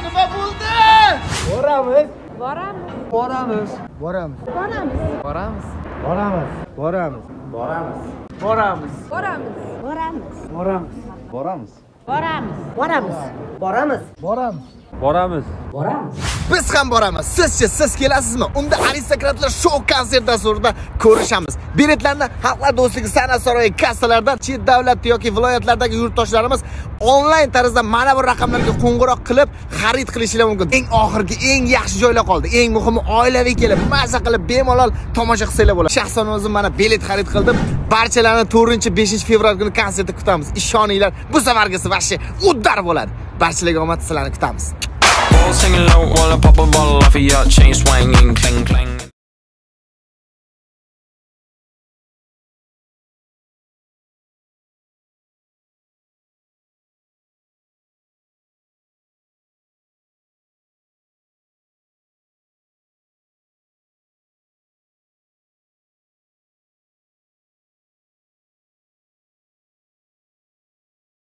nima bo'ldi? Boramiz. Boramiz. Boramiz. Boramiz. Boramiz. Boramiz. Boramiz. Boramiz. Boramiz. Boramiz. Boramiz. Boramiz. Biz ham boramiz. Siz kelasizmi? Unda aristokratlar show konsert dasturida ko'rishamiz. Biletlarni Xalqlar do'stligi san'at saroyi kassalardan chet davlat yoki viloyatlardagi yurtdoshlarimiz onlayn tarzda mana bu raqamlarga qo'ng'iroq qilib xarid qilishlari mumkin. Eng oxirgi, eng yaxshi joylar qoldi. Eng muhimi oilaviy kelib, maza qilib bemalol tomosha qilsanglar bo'ladi. Shaxsan o'zim mana bilet xarid qildim. Barchalarni 4-5 fevral kuni konsertda kutamiz. Ishoninglar, bu safargisi vashshi uddar bo'ladi. Barchalarga omad, sizlarni kutamiz. Singing low while I pop a bottle off of your chain swinging, clang clang.